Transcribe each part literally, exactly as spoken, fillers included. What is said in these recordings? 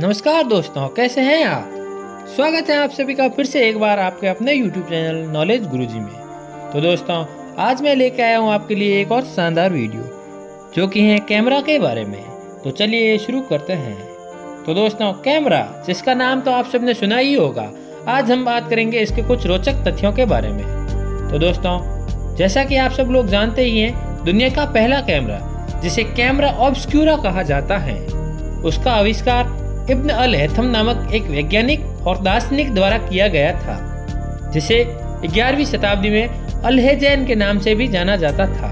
नमस्कार दोस्तों, कैसे हैं आप। स्वागत है आप सभी का फिर से एक बार आपके अपने यूट्यूब चैनल नॉलेज गुरुजी में। तो दोस्तों, आज मैं लेके आया हूँ आपके लिए एक और शानदार वीडियो जो कि है कैमरा के बारे में। तो चलिए शुरू करते हैं। तो दोस्तों, कैमरा जिसका नाम तो आप सबने सुना ही होगा, आज हम बात करेंगे इसके कुछ रोचक तथ्यों के बारे में। तो दोस्तों, जैसा कि आप सब लोग जानते ही हैं, दुनिया का पहला कैमरा जिसे कैमरा ऑब्सक्यूरा कहा जाता है, उसका आविष्कार इब्न अल हैथम नामक एक वैज्ञानिक और दार्शनिक द्वारा किया गया था, जिसे ग्यारहवीं शताब्दी में अलहेजैन के नाम से भी जाना जाता था।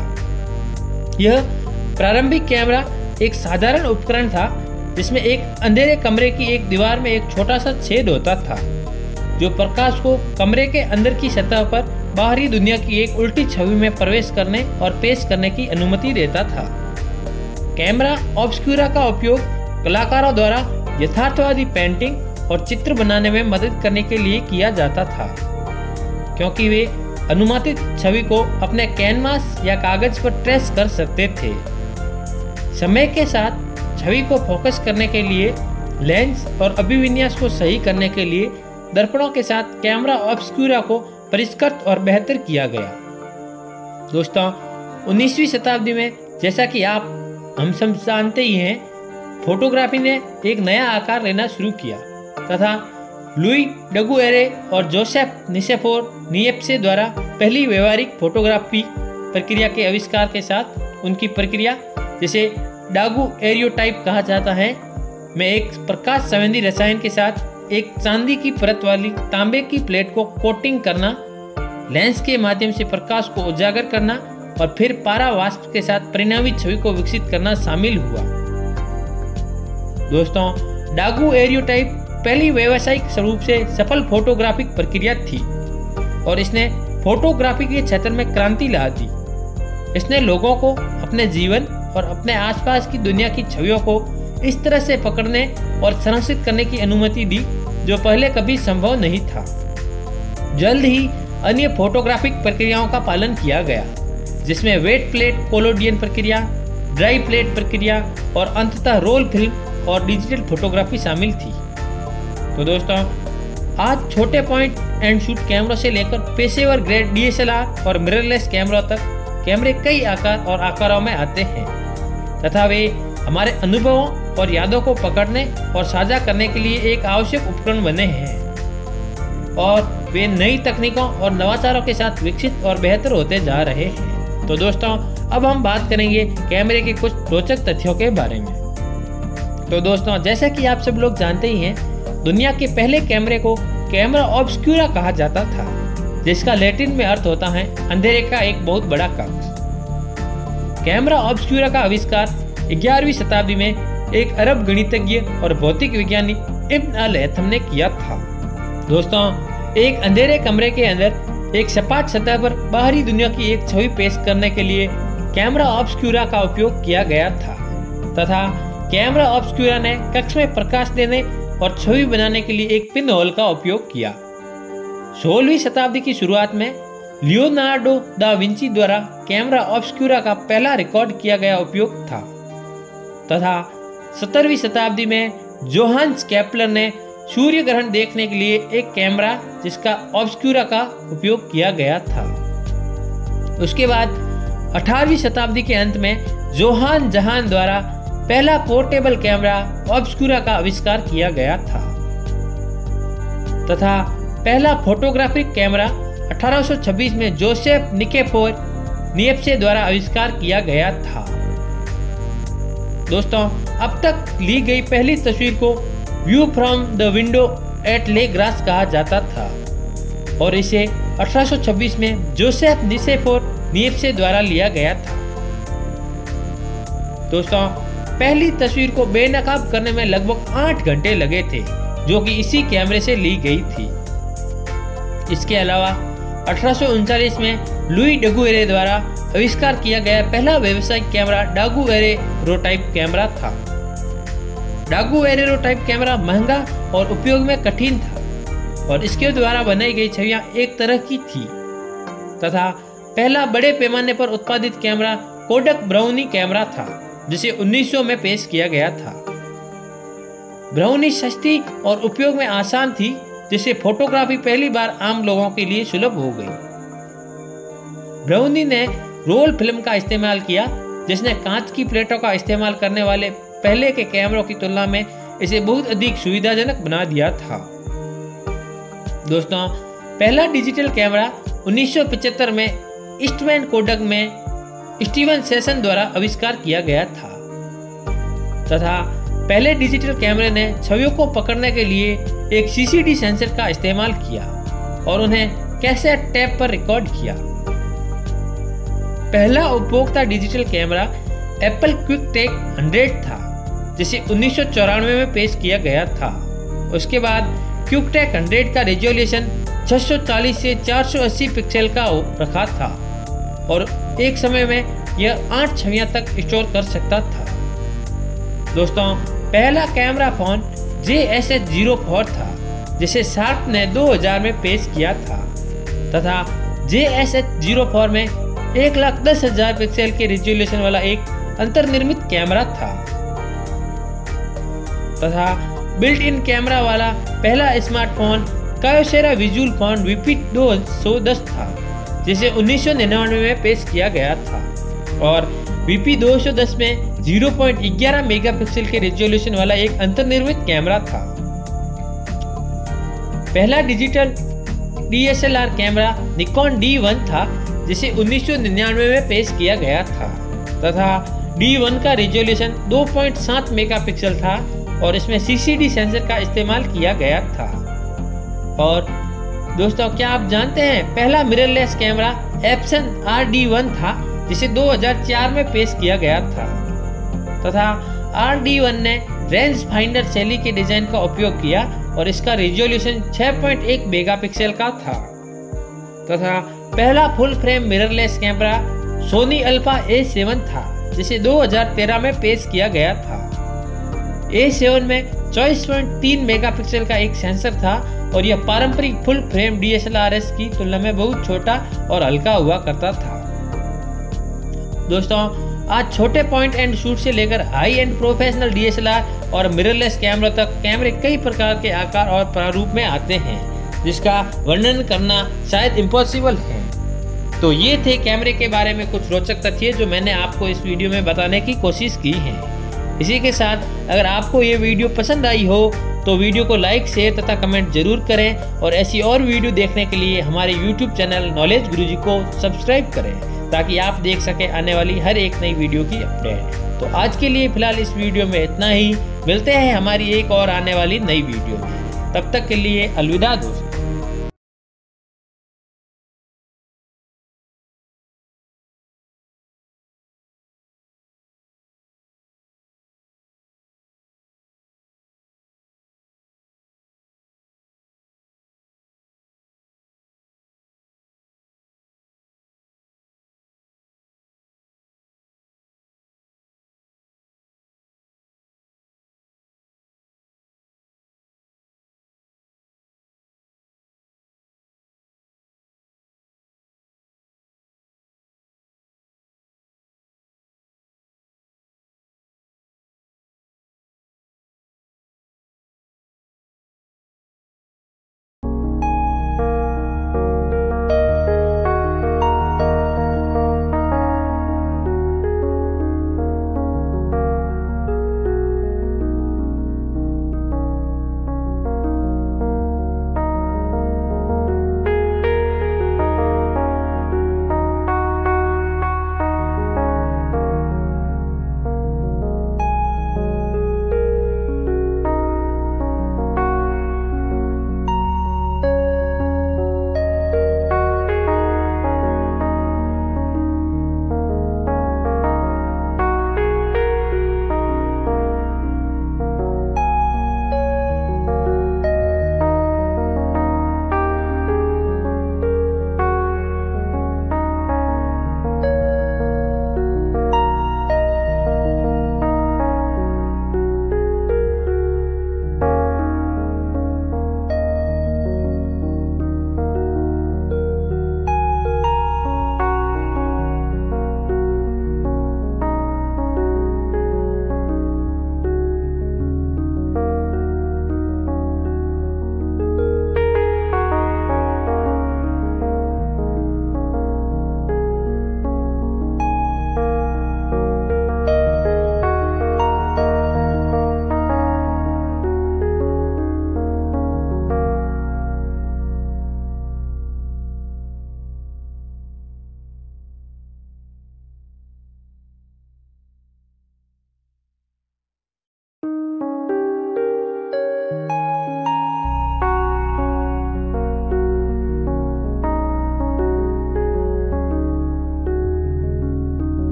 यह प्रारंभिक कैमरा एक साधारण उपकरण था जिसमें एक अंधेरे कमरे की एक दीवार में एक छोटा सा छेद होता था, जो प्रकाश को कमरे के अंदर की सतह पर बाहरी दुनिया की एक उल्टी छवि में प्रवेश करने और पेश करने की अनुमति देता था। कैमरा ऑब्सक्यूरा का उपयोग कलाकारों द्वारा यथार्थवादी पेंटिंग और चित्र बनाने में मदद करने के लिए किया जाता था, क्योंकि वे अनुमानित छवि को अपने कैनवास या कागज पर ट्रेस कर सकते थे। समय के साथ छवि को फोकस करने के लिए, लेंस और अभिविन्यास को सही करने के लिए दर्पणों के साथ कैमरा ऑब्सक्यूरा को परिष्कृत और बेहतर किया गया। दोस्तों, उन्नीसवीं शताब्दी में, जैसा कि आप हम सब जानते ही हैं, फोटोग्राफी ने एक नया आकार लेना शुरू किया तथा लुई डगुएरे और जोसेफ निसेफोर निएप्से द्वारा पहली व्यवहारिक फोटोग्राफी प्रक्रिया के आविष्कार के साथ उनकी प्रक्रिया, जिसे डागुएरियोटाइप कहा जाता है, में एक प्रकाश संवेदी रसायन के साथ एक चांदी की परत वाली तांबे की प्लेट को कोटिंग करना, लेंस के माध्यम से प्रकाश को उजागर करना और फिर पारा वाष्प के साथ परिणामी छवि को विकसित करना शामिल हुआ। दोस्तों, डागुएरियोटाइप पहली व्यावसायिक स्वरूप से सफल फोटोग्राफिक प्रक्रिया थी और इसने फोटोग्राफी के क्षेत्र में क्रांति ला दी। इसने लोगों को अपने जीवन और अपने आसपास की दुनिया की छवियों को इस तरह से पकड़ने और संरक्षित करने की अनुमति दी जो पहले कभी संभव नहीं था। जल्द ही अन्य फोटोग्राफिक प्रक्रियाओं का पालन किया गया, जिसमें वेट प्लेट कोलोडियन प्रक्रिया, ड्राई प्लेट प्रक्रिया और अंततः रोल फिल्म और डिजिटल फोटोग्राफी शामिल थी। तो दोस्तों, आज छोटे पॉइंट एंड शूट कैमरों से लेकर पेशेवर grade D S L R और मिररलेस कैमरों तक कैमरे कई आकार और आकारों में आते हैं तथा वे हमारे अनुभवों और यादों को पकड़ने और साझा करने के लिए एक आवश्यक उपकरण बने हैं और वे नई तकनीकों और नवाचारों के साथ विकसित और बेहतर होते जा रहे हैं। तो दोस्तों, अब हम बात करेंगे कैमरे के कुछ रोचक तथ्यों के बारे में। तो दोस्तों, जैसा कि आप सब लोग जानते ही हैं, दुनिया के पहले कैमरे को कैमरा ऑब्सक्यूरा कहा जाता था, जिसका लैटिन में अर्थ होता है अंधेरे का एक बहुत बड़ा कक्ष। कैमरा ऑब्सक्यूरा का आविष्कार ग्यारहवीं शताब्दी में एक अरब गणितज्ञ और भौतिक विज्ञानी इब्न अल हैथम ने किया था। दोस्तों, एक अंधेरे कमरे के अंदर एक सपाट सतह पर बाहरी दुनिया की एक छवि पेश करने के लिए कैमरा ऑब्सक्यूरा का उपयोग किया गया था तथा कैमरा ऑब्सक्यूरा ने कक्ष में प्रकाश देने और छवि बनाने के लिए एक पिन होल का उपयोग किया। सोलहवीं शताब्दी की शुरुआत में लियोनार्डो दा विंची द्वारा कैमरा ऑब्सक्यूरा का पहला रिकॉर्ड किया गया उपयोग था तथा सत्रहवीं शताब्दी में जोहान्स केपलर ने सूर्य ग्रहण देखने के लिए एक कैमरा जिसका ऑब्सक्यूरा का उपयोग किया गया था। उसके बाद अठारहवीं शताब्दी के अंत में जोहान जहान द्वारा पहला पोर्टेबल कैमरा ऑब्सक्यूरा का आविष्कार किया गया था तथा पहला फोटोग्राफिक कैमरा अठारह सौ छब्बीस में जोसेफ निकेफोर निएप्से द्वारा आविष्कार किया गया था। दोस्तों, अब तक ली गई पहली तस्वीर को view from the window at Le Gras कहा जाता था और इसे अठारह सौ छब्बीस में जोसेफ निकेफोर निएप्से द्वारा लिया गया था। दोस्तों, पहली तस्वीर को बेनकाब करने में लगभग आठ घंटे लगे थे, जो कि इसी कैमरे से ली गई थी। इसके अलावा अठारह सौ उनचालीस में लुई डगुएरे द्वारा आविष्कार किया गया पहला व्यावसायिक कैमरा डागुएरेरोटाइप कैमरा था। डागुएरेरोटाइप कैमरा महंगा और उपयोग में कठिन था और इसके द्वारा बनाई गई छवियां एक तरह की थी तथा पहला बड़े पैमाने पर उत्पादित कैमरा कोडक ब्राउनी कैमरा था, जिसे उन्नीस सौ में पेश किया गया था। ब्राउनी सस्ती और उपयोग में आसान थी, जिससे फोटोग्राफी पहली बार आम लोगों के लिए सुलभ हो गई। ब्राउनी ने रोल फिल्म का इस्तेमाल किया, जिसने कांच की प्लेटों का इस्तेमाल करने वाले पहले के कैमरों की तुलना में इसे बहुत अधिक सुविधाजनक बना दिया था। दोस्तों, पहला डिजिटल कैमरा उन्नीस सौ पचहत्तर में ईस्टमैन कोडक में स्टीवन सेशन द्वारा आविष्कार किया गया था तथा पहले डिजिटल कैमरे ने छवियों को पकड़ने के लिए एक सीसीडी सेंसर का इस्तेमाल किया और उन्हें कैसेट टेप पर रिकॉर्ड किया। पहला उपभोक्ता digital camera Apple QuickTake hundred था, जिसे उन्नीस सौ चौरानवे में पेश किया गया था। उसके बाद क्विकटेक हंड्रेड का रेजोल्यूशन छह सौ चालीस से चार सौ अस्सी पिक्सल का रखा था और एक समय में यह आठ छवियां तक स्टोर कर सकता था। दोस्तों, पहला camera phone J S H zero four था, जिसे शार्प ने दो हज़ार में पेश किया था तथा J S H zero four में एक लाख दस हजार पिक्सल के रेजोल्यूशन वाला एक अंतर्निर्मित कैमरा था तथा बिल्ट इन कैमरा वाला पहला smartphone Kyocera visual phone V P दो सौ दस था, जिसे उन्नीस सौ निन्यानवे में पेश किया गया था और वी पी दो सौ दस में ज़ीरो पॉइंट एक एक मेगापिक्सल के रेजोल्यूशन वाला एक अंतर्निर्मित कैमरा था। पहला digital D S L R camera Nikon D one था, जिसे उन्नीस सौ निन्यानवे में पेश किया गया था तथा डी वन का रेजोल्यूशन दो पॉइंट सात मेगापिक्सल था और इसमें सीसीडी सेंसर का इस्तेमाल किया गया था। और दोस्तों, क्या आप जानते हैं पहला mirrorless camera Epson R D one था, जिसे दो हज़ार चार में पेश किया गया था तथा आर डी वन ने रेंज फाइंडर शैली के डिजाइन का उपयोग किया और इसका रेजोल्यूशन छह पॉइंट एक मेगापिक्सल का था तथा पहला full frame mirrorless camera Sony Alpha A seven था, जिसे दो हज़ार तेरह में पेश किया गया था। ए सेवन में चौबीस पॉइंट तीन मेगापिक्सल का एक सेंसर था और यह पारंपरिक full frame D S L R s की तुलना में बहुत छोटा और हल्का हुआ करता था। दोस्तों, आज छोटे पॉइंट एंड शूट से लेकर high end professional D S L R और मिररलेस कैमरा तक कैमरे कई प्रकार के आकार और प्रारूप में आते हैं, जिसका वर्णन करना शायद इम्पॉसिबल है। तो ये थे कैमरे के बारे में कुछ रोचक तथ्य जो मैंने आपको इस वीडियो में बताने की कोशिश की है। इसी के साथ अगर आपको ये वीडियो पसंद आई हो तो वीडियो को लाइक, शेयर तथा कमेंट जरूर करें और ऐसी और वीडियो देखने के लिए हमारे यूट्यूब चैनल नॉलेज गुरुजी को सब्सक्राइब करें, ताकि आप देख सकें आने वाली हर एक नई वीडियो की अपडेट। तो आज के लिए फिलहाल इस वीडियो में इतना ही। मिलते हैं हमारी एक और आने वाली नई वीडियो में। तब तक के लिए अलविदा दोस्तों।